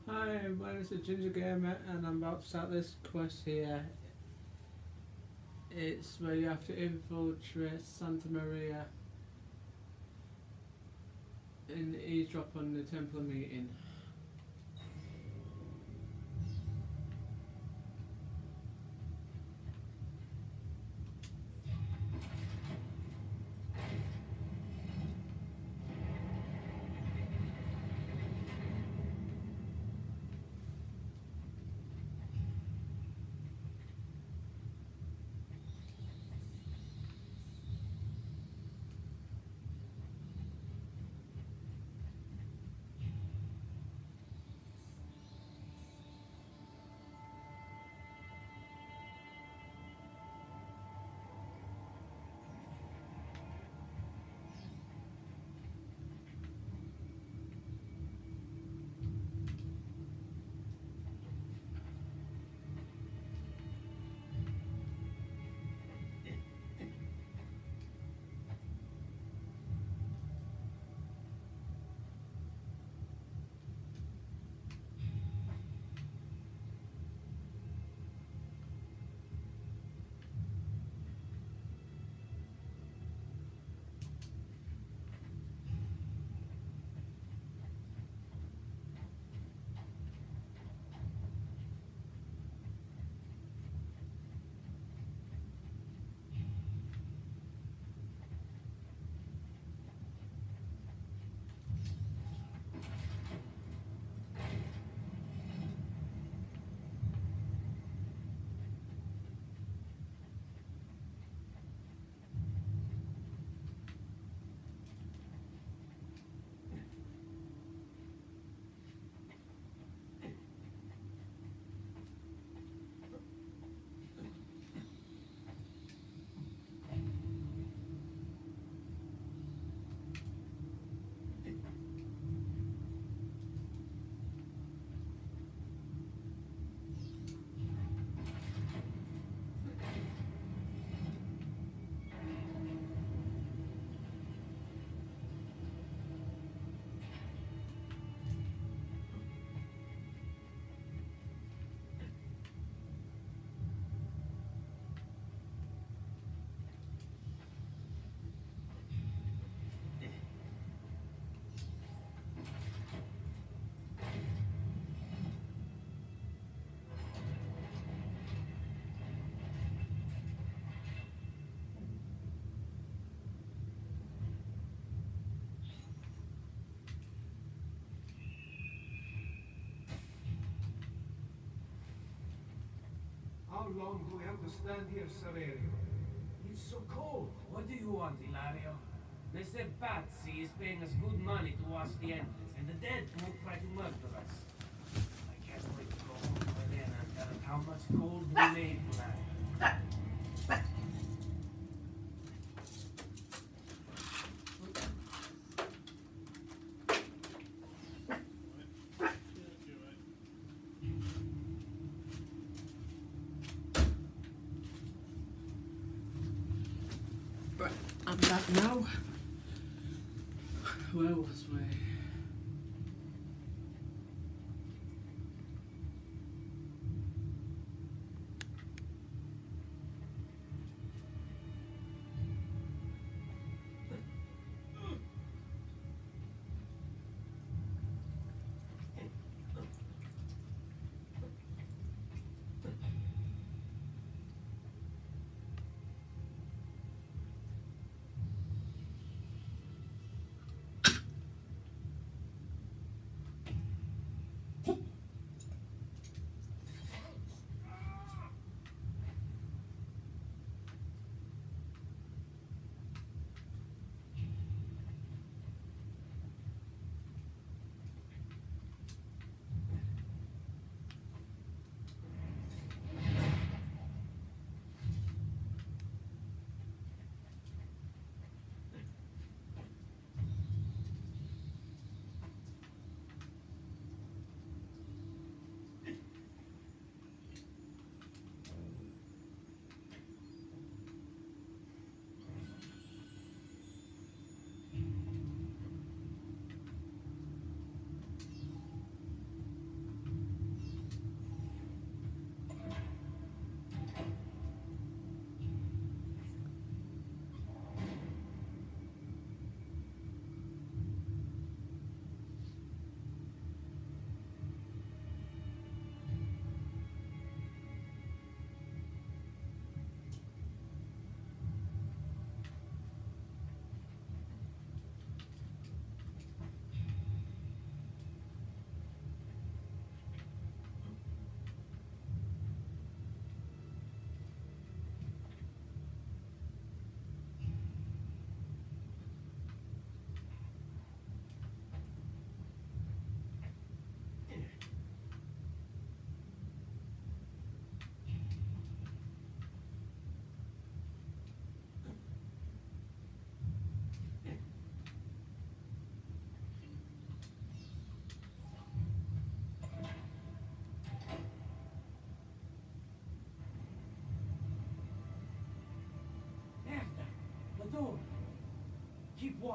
Hi, my name is Ginger Gamer, and I'm about to start this quest here. It's where you have to infiltrate Santa Maria and eavesdrop on the Templar meeting. How long do we have to stand here, Saverio? It's so cold. What do you want, Ilario? They said Patsy is paying us good money to watch the entrance, and the dead won't try to murder us. I can't wait to go home to Elena and tell her how much gold we made tonight. Right, I'm back now. Where was we?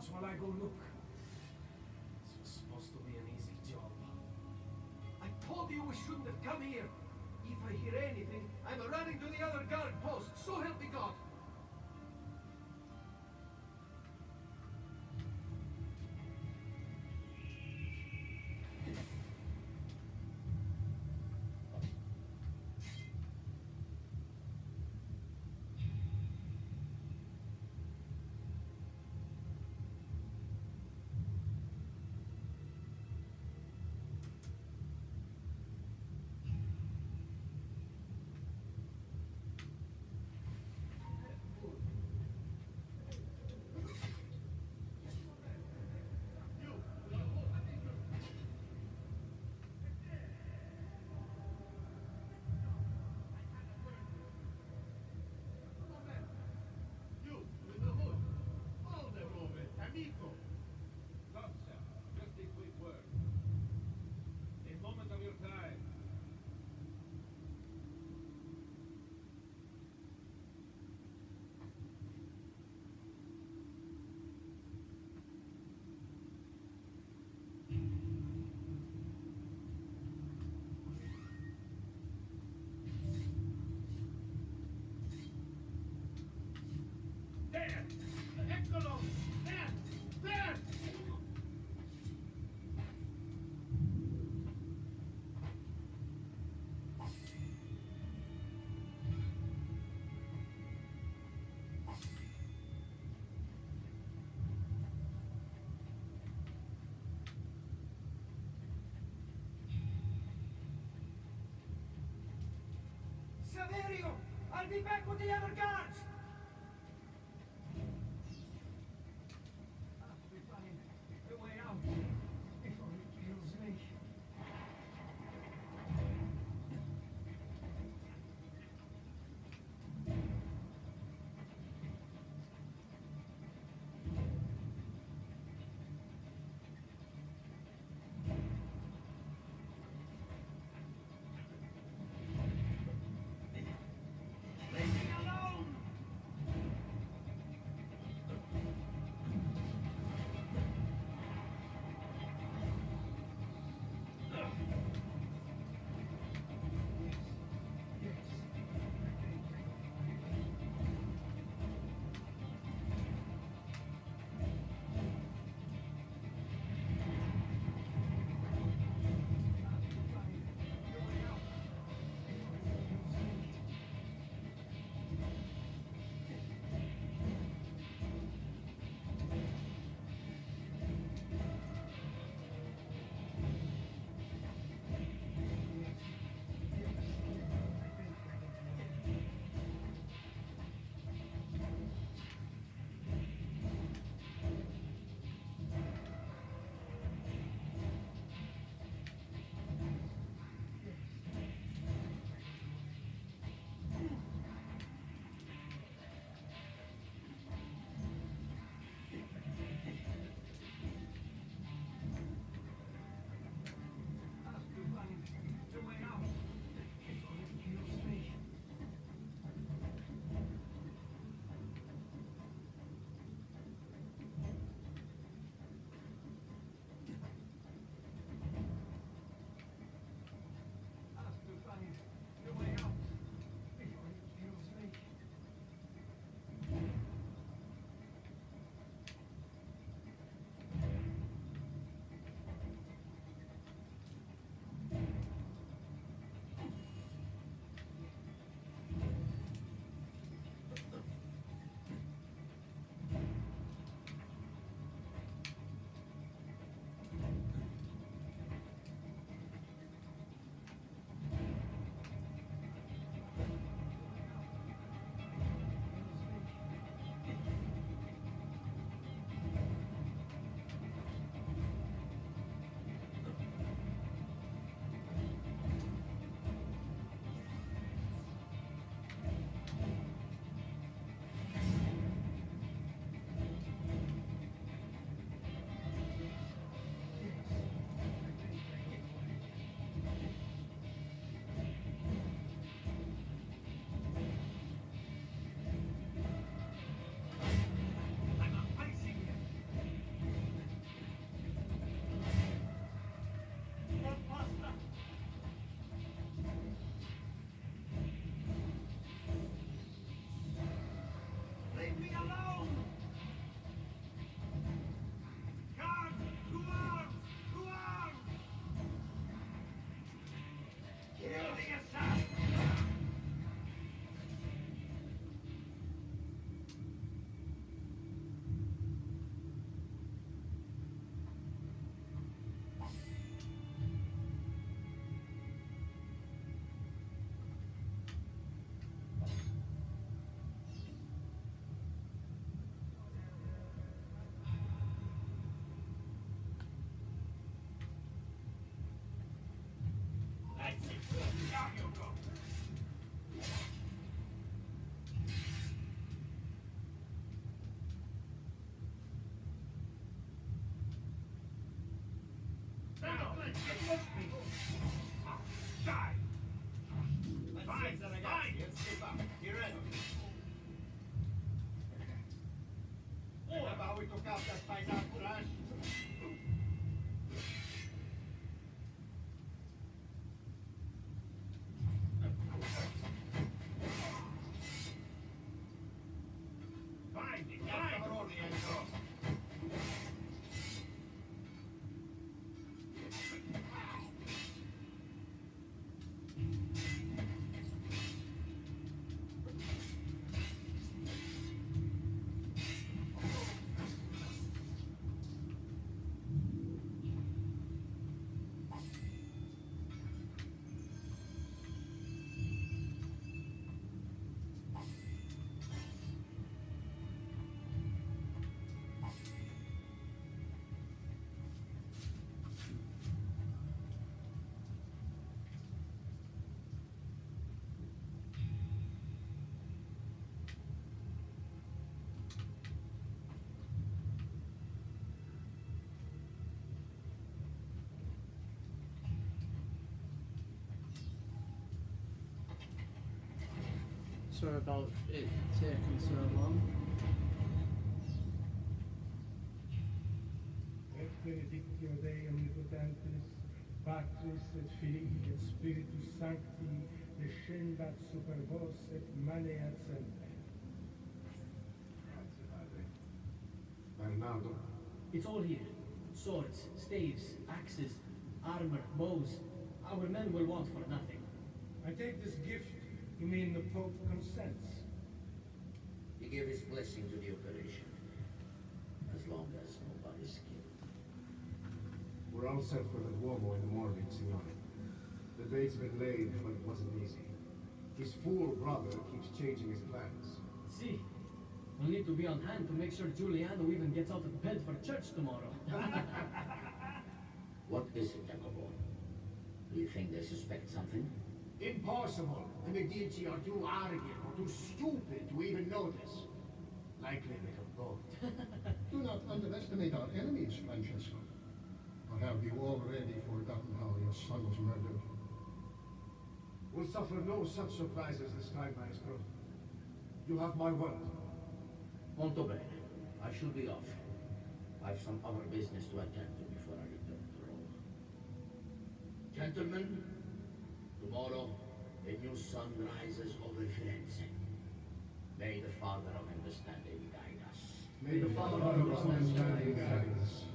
watch while I go look. This was supposed to be an easy job. I told you we shouldn't have come here. If I hear anything, I'm running to the other guard post. So help me God. There! Eccolo! There! There! Saverio! I'll be back with the other guards! I'll be fine. The way out. Before he kills me. Leave me alone! Die! Vai, ragazzi, let's skip up. You ready? Remember how we took out that spice out trash? Fine, Sorry about it taking so long. Et benedictio Dei omnipotentis, Patris et Filii et Spiritus Sancti, descendat super vos et maneat semper. Bernardo. It's all here. Swords, staves, axes, armor, bows. Our men will want for nothing. I take this gift, you mean the Pope consents? He gave his blessing to the operation, as long as nobody's killed. We're all set for the Duomo in the morning, Signore. The date's been laid, but it wasn't easy. His fool brother keeps changing his plans. See, we'll need to be on hand to make sure Giuliano even gets out of bed for church tomorrow. What is it, Jacopo? Do you think they suspect something? Impossible. The Medici are too arrogant or too stupid to even notice. Likely a bit of both. Do not underestimate our enemies, Francesco. Or have you already forgotten how your son was murdered? We'll suffer no such surprises this time, Maestro. You have my word. Molto bene. I should be off. I've some other business to attend to before I return to Rome. Gentlemen, tomorrow, a new sun rises over Firenze. May the Father of Understanding guide us. May the Father of Understanding guide us.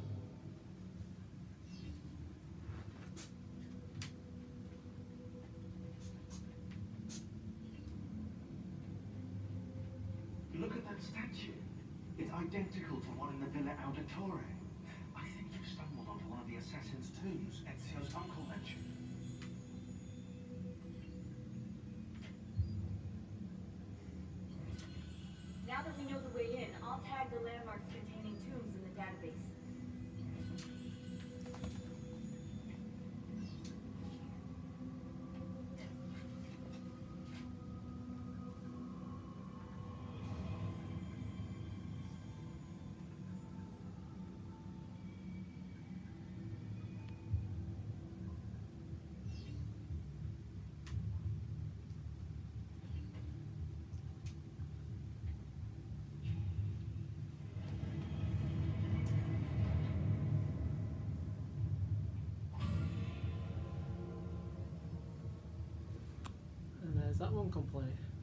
Look at that statue. It's identical to one in the Villa Auditore. I think you've stumbled onto one of the assassin's tombs Ezio's uncle mentioned. Now that we know the way in, I'll tag the landmarks containing tombs in the database. And there's that one complete.